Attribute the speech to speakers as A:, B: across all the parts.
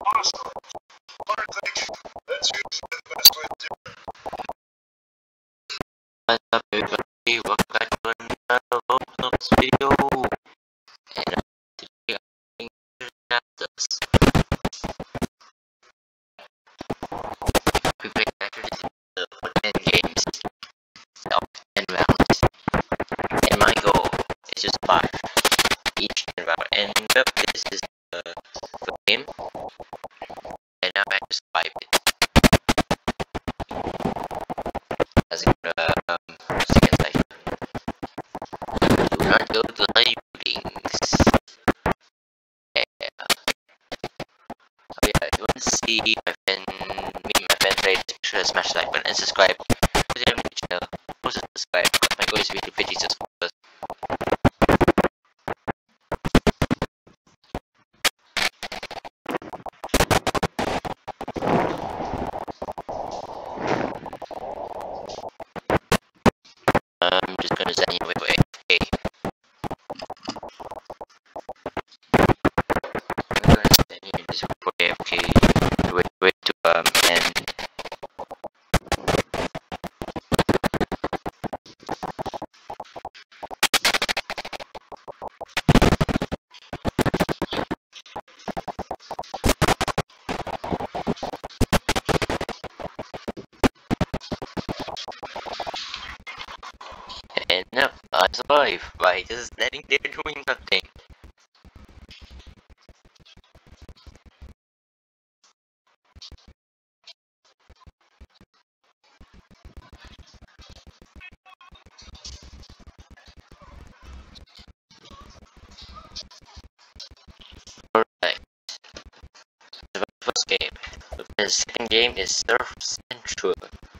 A: Awesome. Alright, thank you. That's usually the best way to do it.
B: What's up, everybody? Welcome back to another Roblox video. And today I'm going to this. We played after this for 10 games, of 10 rounds. And my goal is just 5 each 10 round. And yep, this is the game. And now I just 5 it. As a second life. Do not go to live links. Yeah. Oh yeah, if you want to see my friend, me and my friends play, make sure to smash the like button and subscribe to the channel. Also subscribe. My goal is to reach 50 subscribers. I'm just gonna send you away. Okay. I'm gonna send you this for AFK. Wait to end. And no, I survive by just letting they're doing something. Alright. The first game. The second game is Surf Central.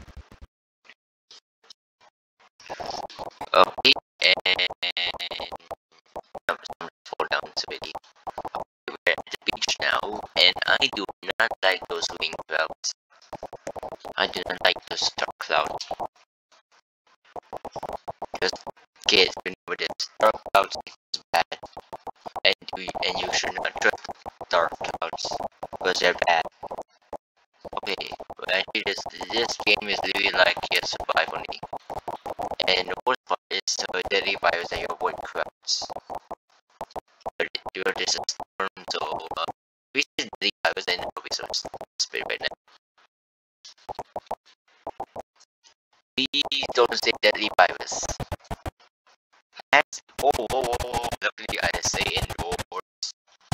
B: Okay, and I'm fall down already. We're at the beach now, and I do not like those wing clouds. I do not like those dark clouds. Because kids remember this, dark clouds is bad, and you should not trust dark clouds because they're bad. Okay, but actually this game is really like your survival only. And the worst part is the deadly virus that you avoid crowds. But you're just a storm, so we see deadly virus and it'll be so stupid right now. Please don't say deadly virus. Luckily I say indoors.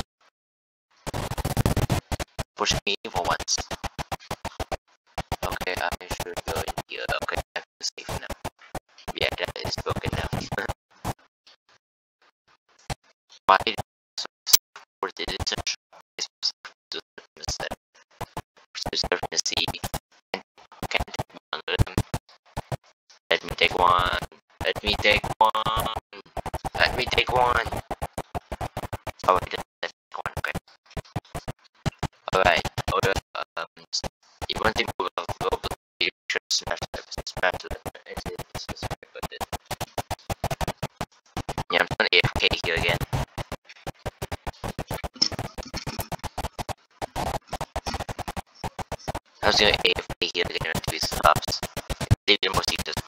B: Push me for once. Okay, I should go in here. Okay, I feel safe now. Yeah, that is broken now. Why did or did it to surf in the sea? Can't take one of them. Let me take one. Let me take one. Let me take one. Oh, wait, let me take one. Okay. Alright. You want to move on? Go to the smash the button. Yeah, I'm going AFK here again. I was going AFK here again until he stops. Leave the most useless.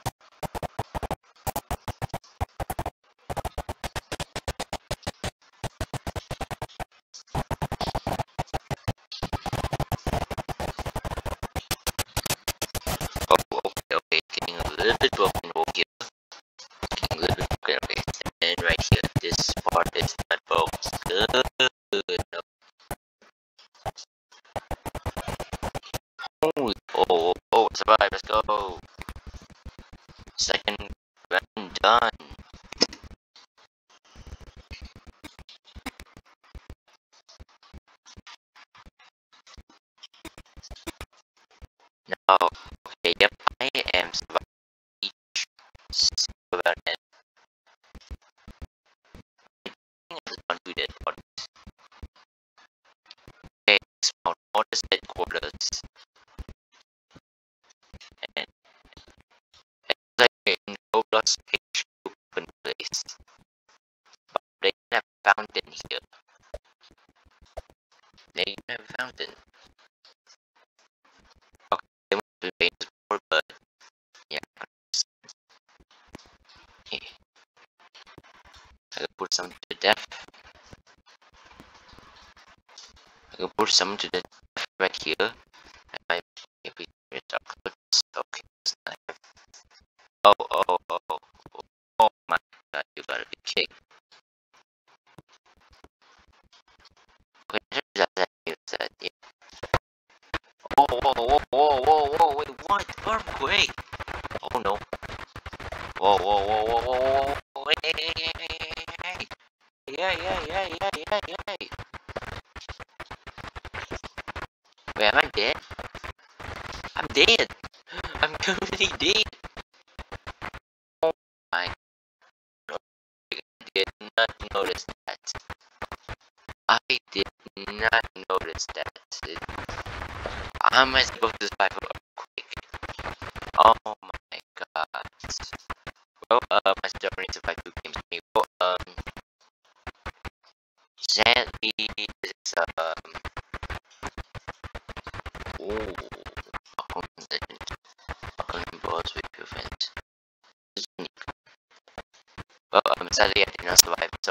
B: Okay, getting a little bit broken over here. Getting a little bit broken, okay. And right here, this part is not broken. Good. No. Survive, let's go. Second round done. Now, okay, yep, I am surviving each silver and I think I just want to do that one. Okay, spawn orders headquarters. And it's like in Roblox page open place. But they have fountain here. They have mountain. Okay, I went to the before, but yeah. Okay. I can put some to death. I can put some to the death right here. And I if we get our clips. Okay, it's not. Oh, oh, oh, oh, oh my god, you gotta be kidding. Okay, that is that, yeah. Oh, whoa, whoa, whoa, whoa, whoa, wait, what? Earthquake! Oh no. Whoa, whoa, whoa, whoa, whoa, whoa, wait, hey, yeah. Wait, am I dead? I'm dead! I'm totally dead! Oh my god, I did not notice that. I did not notice that. How am I supposed to survive an earthquake? Oh my god. Well, my sister only survived 2 games. Well, sadly, this, ooh, Falcon Legend. Falcon Bros with your friends. This is unique. Well, sadly, I did not survive, so,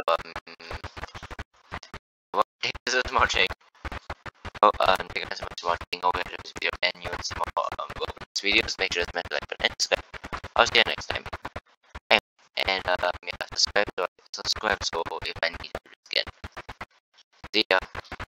B: well, this is small change. Well, thank you guys so much for watching. Hope you enjoyed this video, and you want to see more, Roblox videos. Make sure to smash the like button and subscribe. I'll see you next time. And, yeah, subscribe so if I need to do it again. See ya.